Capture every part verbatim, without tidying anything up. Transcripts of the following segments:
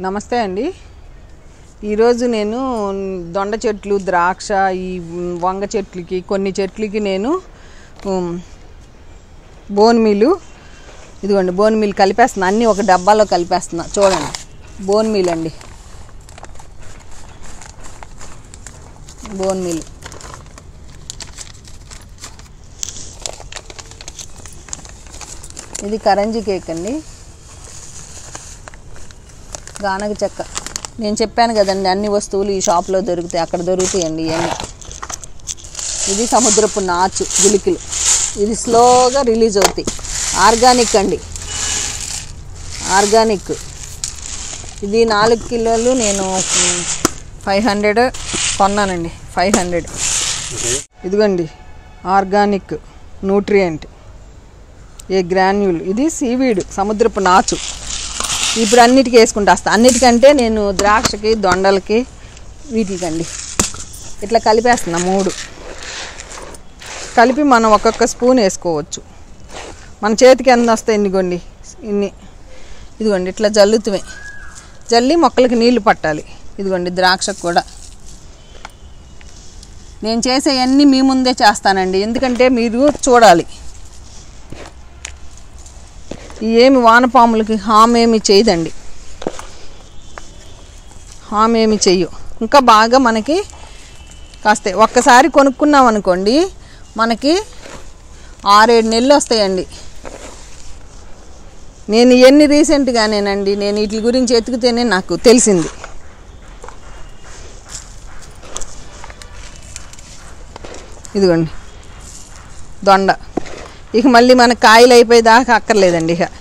నమస్తే అండి. ఈరోజు నేను దొండ చెట్లు, ద్రాక్ష, ఈ వంగ చెట్లకి కొన్ని చెట్లకి నేను బోన్ మీలు ఇదిగోండి బోన్ మీల్ కలిపేస్తున్నా. అన్నీ ఒక డబ్బాలో కలిపేస్తున్నా. చూడండి, బోన్ మీల్ అండి, బోన్ మీల్. ఇది కరంజీ కేక్ అండి, గానగ చెక్క. నేను చెప్పాను కదండి, అన్ని వస్తువులు ఈ షాప్లో దొరుకుతాయి, అక్కడ దొరుకుతాయండి ఇవన్నీ. ఇది సముద్రపు నాచు గులికలు, ఇది స్లోగా రిలీజ్ అవుతాయి. ఆర్గానిక్ అండి, ఆర్గానిక్. ఇది నాలుగు కిలోలు నేను ఫైవ్ హండ్రెడ్ కొన్నానండి, ఫైవ్ హండ్రెడ్. ఇదిగోండి ఆర్గానిక్ న్యూట్రియంట్ ఏ గ్రాన్యూల్. ఇది సీవీడ్, సముద్రపు నాచు. ఇప్పుడు అన్నిటికీ వేసుకుంటా వస్తా. అన్నిటికంటే నేను ద్రాక్షకి, దొండలకి, వీటికండి ఇట్లా కలిపేస్తున్నా. మూడు కలిపి మనం ఒక్కొక్క స్పూన్ వేసుకోవచ్చు. మన చేతికి ఎంత వస్తాయి ఇన్నిగోండి, ఇన్ని. ఇదిగోండి ఇట్లా జల్లుతుమే, జల్లి మొక్కలకి నీళ్లు పట్టాలి. ఇదిగోండి ద్రాక్షకు కూడా నేను చేసేవన్నీ మీ ముందే చేస్తానండి, ఎందుకంటే మీరు చూడాలి. ఏమి వానపాములకి హామ్ ఏమి చేయదండి, హామ్ ఏమి చెయ్యు. ఇంకా బాగా మనకి కాస్త ఒక్కసారి కొనుక్కున్నాం అనుకోండి, మనకి ఆరేడు నెలలు వస్తాయండి. నేను ఇవన్నీ రీసెంట్గానేనండి, నేను వీటి గురించి ఎతికితేనే నాకు తెలిసింది. ఇదిగోండి దొండ. ఇక మళ్ళీ మన కాయలు అయిపోయేదాకా అక్కర్లేదండి. ఇక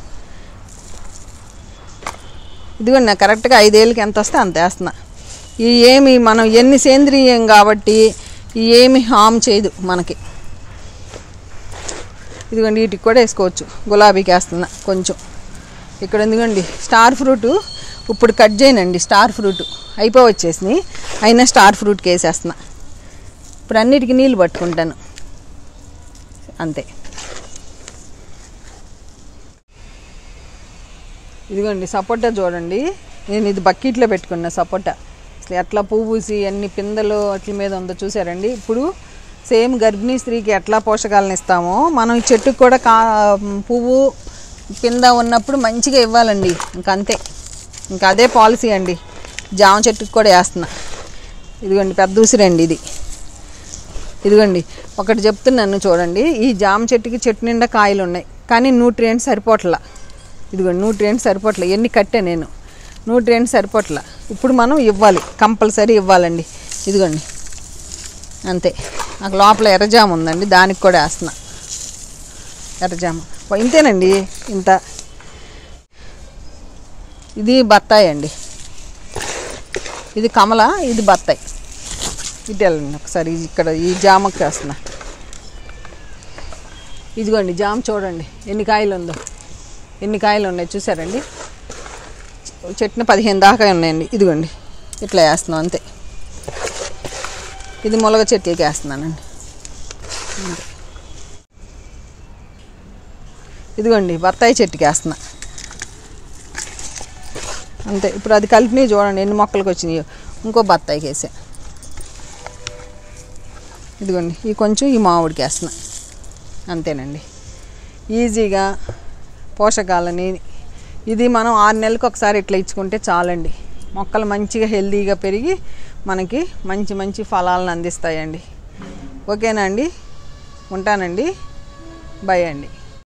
ఇదిగోండి నాకు కరెక్ట్గా ఐదేళ్ళకి ఎంత వస్తే అంత వేస్తున్నా. ఈ ఏమి మనం ఎన్ని సేంద్రియం కాబట్టి ఈ ఏమి హామ్ చేయదు మనకి. ఇదిగోండి వీటికి కూడా వేసుకోవచ్చు. గులాబీకి వేస్తున్నా కొంచెం. ఇక్కడ ఎందుకండి స్టార్ ఫ్రూట్ ఇప్పుడు కట్ చేయనండి, స్టార్ ఫ్రూట్ అయిపో వచ్చేసినాయి, అయినా స్టార్ ఫ్రూట్కి వేసేస్తున్నా. ఇప్పుడు అన్నిటికీ నీళ్ళు పట్టుకుంటాను అంతే. ఇదిగోండి సపోటా చూడండి, నేను ఇది బకెట్లో పెట్టుకున్నా. సపోటా అసలు ఎట్లా పువ్వు పూసి అన్ని పిందెలు అట్ల మీద ఉందో చూసారండి. ఇప్పుడు సేమ్ గర్భిణీ స్త్రీకి ఎట్లా పోషకాలను ఇస్తామో మనం ఈ చెట్టుకు కూడా కా పువ్వు పింద ఉన్నప్పుడు మంచిగా ఇవ్వాలండి. ఇంకంతే, ఇంకా అదే పాలసీ అండి. జామ చెట్టుకు కూడా వేస్తున్నా. ఇదిగోండి పెద్ద ఉసిరండి ఇది. ఇదిగోండి ఒకటి చెప్తున్నాను చూడండి, ఈ జామ చెట్టుకి చెట్టు నిండా కాయలు ఉన్నాయి, కానీ న్యూట్రియంట్స్ సరిపోట్లా. ఇదిగోండి న్యూట్రియంట్స్ సరిపోట్లే, ఎన్ని కట్టే నేను, న్యూట్రియంట్స్ సరిపోట్లా. ఇప్పుడు మనం ఇవ్వాలి, కంపల్సరీ ఇవ్వాలండి. ఇదిగోండి అంతే. నాకు లోపల ఎర్రజామ ఉందండి, దానికి కూడా వేస్తున్నా ఎర్రజామ. ఇంతేనండి, ఇంత. ఇది బత్తాయి అండి, ఇది కమల, ఇది బత్తాయి. ఇటు వెళ్ళండి ఒకసారి, ఇక్కడ ఈ జామకి వేస్తున్నా. ఇదిగోండి జామ చూడండి ఎన్ని కాయలు ఉందో, ఎన్ని కాయలు ఉన్నాయి చూసారండి. చెట్టున పదిహేను దాకా ఉన్నాయండి. ఇదిగోండి ఇట్లా వేస్తున్నాం అంతే. ఇది మొలగ చెట్లకి వేస్తున్నానండి అంతే. ఇదిగోండి బత్తాయి చెట్టుకి వేస్తున్నా అంతే. ఇప్పుడు అది కలిపినవి చూడండి ఎన్ని మొక్కలకి వచ్చినాయో. ఇంకో బత్తాయికి వేసా. ఇదిగోండి ఈ కొంచెం ఈ మామిడికి వేస్తున్నా అంతేనండి. ఈజీగా పోషకాలని ఇది మనం ఆరు నెలలకు ఒకసారి ఇట్లా ఇచ్చుకుంటే చాలండి. మొక్కలు మంచిగా హెల్తీగా పెరిగి మనకి మంచి మంచి ఫలాలను అందిస్తాయండి. ఓకేనా అండి, ఉంటానండి, బై అండి.